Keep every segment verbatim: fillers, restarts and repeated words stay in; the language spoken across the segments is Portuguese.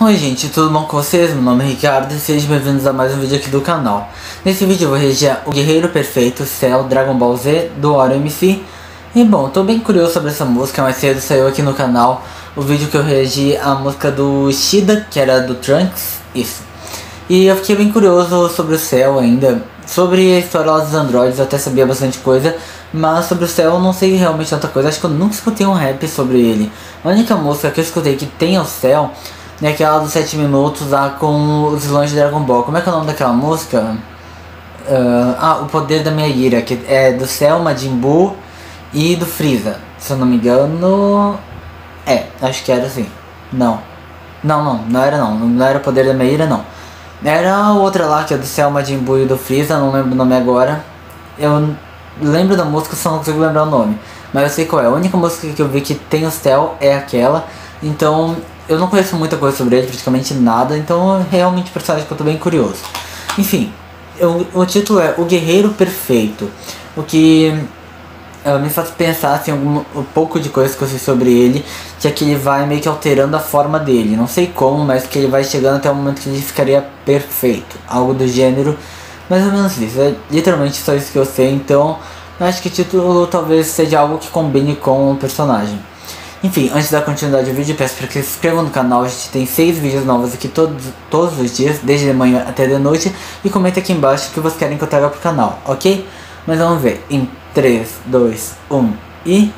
Oi gente, tudo bom com vocês? Meu nome é Ricardo e sejam bem-vindos a mais um vídeo aqui do canal. Nesse vídeo eu vou reagir o Guerreiro Perfeito, Cell, Dragon Ball Z, do Oro M C. E bom, tô bem curioso sobre essa música, mais cedo saiu aqui no canal o vídeo que eu reagi a música do Shida, que era do Trunks, isso. E eu fiquei bem curioso sobre o Cell ainda, sobre a história lá dos androides, eu até sabia bastante coisa. Mas sobre o Cell eu não sei realmente tanta coisa, acho que eu nunca escutei um rap sobre ele. A única música que eu escutei que tem o Cell é aquela dos sete minutos lá com os vilões de Dragon Ball. Como é que é o nome daquela música? Uh, ah, O Poder da Minha Ira, que é do Cell, Majin Buu e do Freeza. Se eu não me engano... É, acho que era assim. Não. Não, não, não era não. Não era O Poder da Minha Ira, não. Era outra lá que é do Cell, Majin Buu e do Freeza, não lembro o nome agora. Eu lembro da música, só não consigo lembrar o nome. Mas eu sei qual é. A única música que eu vi que tem o Cell é aquela. Então... eu não conheço muita coisa sobre ele, praticamente nada, então é realmente um personagem que eu tô bem curioso. Enfim, eu, o título é O Guerreiro Perfeito, o que uh, me faz pensar assim, algum, um pouco de coisas que eu sei sobre ele, que é que ele vai meio que alterando a forma dele, não sei como, mas que ele vai chegando até o momento que ele ficaria perfeito, algo do gênero, mais ou menos isso, é literalmente só isso que eu sei, então eu acho que o título talvez seja algo que combine com o personagem. Enfim, antes da continuidade do vídeo, peço para que se inscrevam no canal. A gente tem seis vídeos novos aqui todos, todos os dias, desde de manhã até de noite. E comenta aqui embaixo o que vocês querem que eu traga pro canal, ok? Mas vamos ver, em três, dois, um e...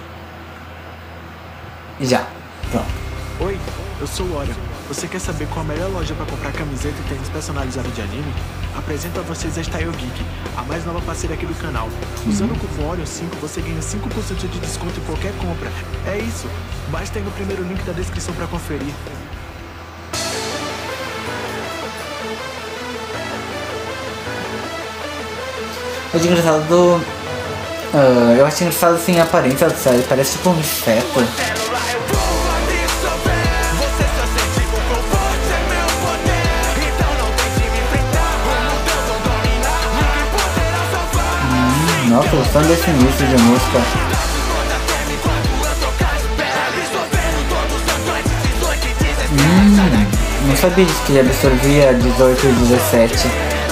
já, pronto. Oi, eu sou o Ora. Você quer saber qual a melhor loja para comprar camiseta e tênis personalizado de anime? Apresento a vocês a Style Geek, a mais nova parceira aqui do canal. Usando o cupom Orion cinco, você ganha cinco por cento de desconto em qualquer compra. É isso, basta ir no primeiro link da descrição para conferir. Eu acho engraçado do... Uh, eu acho engraçado assim a aparência do Cell, parece tipo um inseto. Nossa, gostando desse início de música. Hum, não sabia disso que ele absorvia dezoito e dezessete.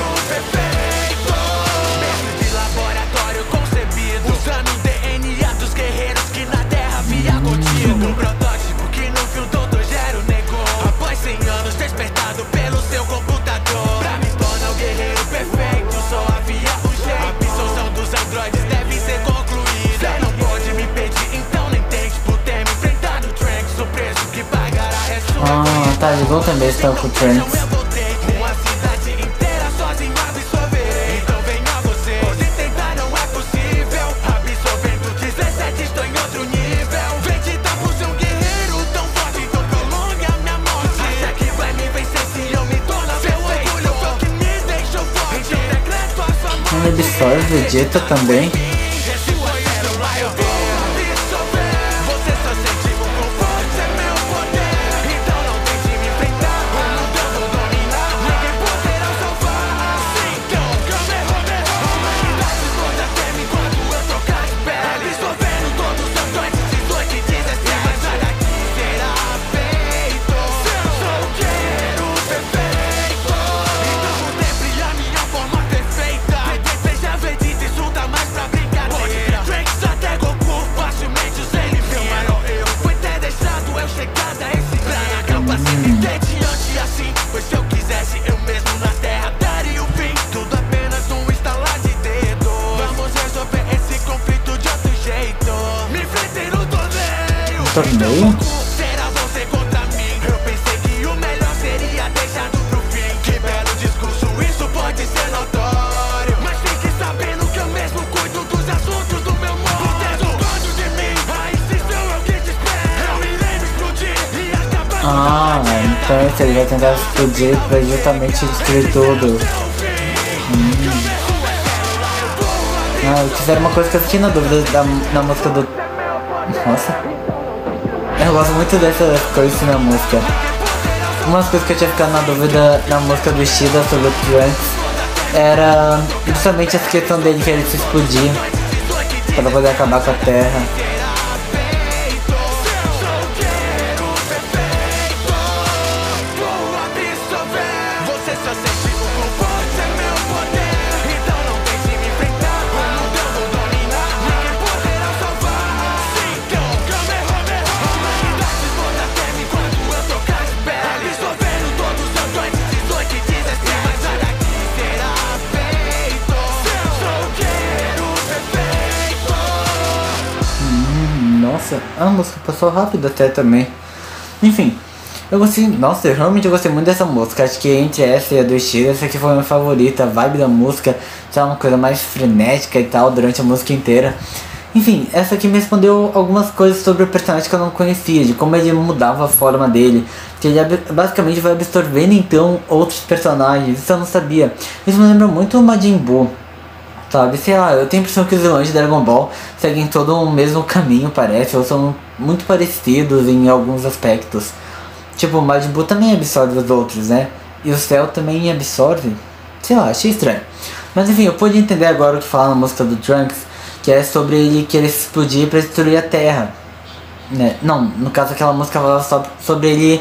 Ah, tá, eles vão também estar com o Trunks. Ele absorve o Vegeta também. Torneio? Será você contra mim? Eu pensei que o melhor seria deixado pro fim. Que belo discurso, isso pode ser notório. Mas fique sabendo que eu mesmo cuido dos assuntos do meu mundo. Você zombando de mim, aí se sou eu que te espero. Eu irei me explodir e acabar com Ah, então ele vai tentar explodir pra justamente destruir tudo. Hum. Ah, fizeram uma coisa que eu fiquei na dúvida da, na música do... Nossa. Eu gosto muito dessas coisas assim na música. Uma das coisas que eu tinha ficado na dúvida na música do Shida sobre o Trunks era justamente essa questão dele querer se explodir para poder acabar com a Terra. a música passou rápido até também. Enfim, eu gostei, nossa, eu realmente gostei muito dessa música. Acho que entre essa e a do Estilo, essa aqui foi a minha favorita. A vibe da música, tá uma coisa mais frenética e tal durante a música inteira. Enfim, essa aqui me respondeu algumas coisas sobre o personagem que eu não conhecia, de como ele mudava a forma dele, que ele basicamente vai absorvendo então outros personagens, isso eu não sabia. Isso me lembra muito o Majin Buu, sabe? Sei lá, eu tenho a impressão que os vilões de Dragon Ball seguem todo o mesmo caminho, parece, ou são muito parecidos em alguns aspectos. Tipo, o Majin Buu também absorve os outros, né? E o Cell também absorve, sei lá, achei estranho. Mas enfim, eu pude entender agora o que fala na música do Trunks, que é sobre ele querer se explodir para destruir a Terra, né? Não, no caso aquela música falava só sobre ele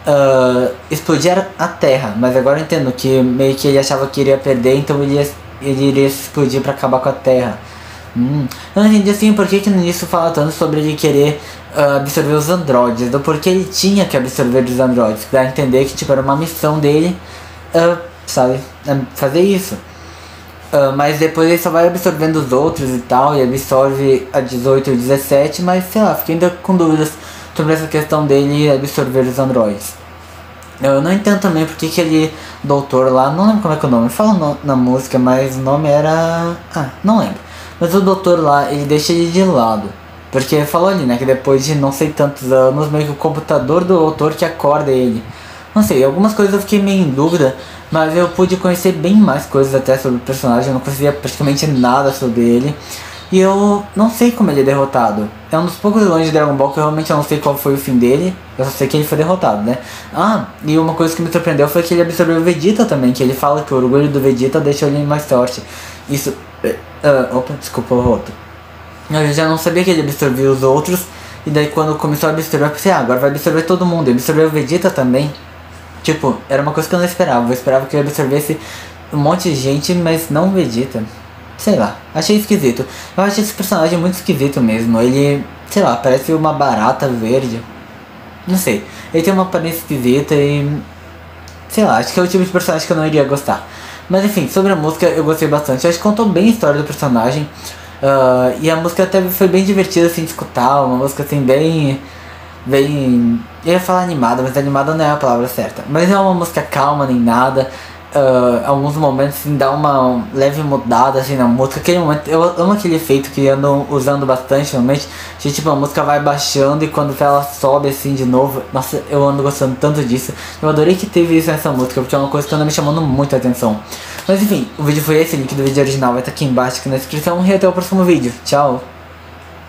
uh, explodir a Terra, mas agora eu entendo que meio que ele achava que iria perder, então ele, ia, ele iria se explodir para acabar com a Terra. Hum. Eu não entendi assim por que que no início fala tanto sobre ele querer uh, absorver os androides, ou porque ele tinha que absorver os androides, pra entender que tipo era uma missão dele, uh, sabe, fazer isso. Uh, mas depois ele só vai absorvendo os outros e tal, e absorve a dezoito e o dezessete, mas sei lá, fiquei ainda com dúvidas sobre essa questão dele absorver os androides. Eu não entendo também porque que ele, doutor lá, não lembro como é que é o nome, fala no, na música, mas o nome era... ah, não lembro. Mas o doutor lá, ele deixa ele de lado, porque falou ali, né, que depois de não sei tantos anos, meio que o computador do doutor que acorda ele. Não sei, algumas coisas eu fiquei meio em dúvida, mas eu pude conhecer bem mais coisas até sobre o personagem, eu não conhecia praticamente nada sobre ele. E eu não sei como ele é derrotado. É um dos poucos vilões de Dragon Ball que eu realmente não sei qual foi o fim dele. Eu só sei que ele foi derrotado, né? Ah, e uma coisa que me surpreendeu foi que ele absorveu o Vegeta também, que ele fala que o orgulho do Vegeta deixa ele mais forte. Isso... Uh, opa, desculpa o roto. Eu já não sabia que ele absorvia os outros, e daí quando começou a absorver, eu pensei, ah, agora vai absorver todo mundo. Ele absorveu o Vegeta também. Tipo, era uma coisa que eu não esperava. Eu esperava que ele absorvesse um monte de gente, mas não o Vegeta. Sei lá, achei esquisito. Eu achei esse personagem muito esquisito mesmo. Ele, sei lá, parece uma barata verde. Não sei, ele tem uma aparência esquisita e... sei lá, acho que é o tipo de personagem que eu não iria gostar. Mas enfim, sobre a música eu gostei bastante. Eu acho que contou bem a história do personagem. uh, E a música até foi bem divertida assim de escutar. Uma música assim bem... bem... eu ia falar animada, mas animada não é a palavra certa. Mas não é uma música calma nem nada. Uh, alguns momentos assim, dá uma leve mudada assim na música. Aquele momento, eu amo aquele efeito que andam usando bastante ultimamente. Que tipo, a música vai baixando e quando ela sobe assim de novo. Nossa, eu ando gostando tanto disso. Eu adorei que teve isso nessa música, porque é uma coisa que anda me chamando muito a atenção. Mas enfim, o vídeo foi esse, o link do vídeo original vai estar aqui embaixo aqui na descrição. E até o próximo vídeo, tchau!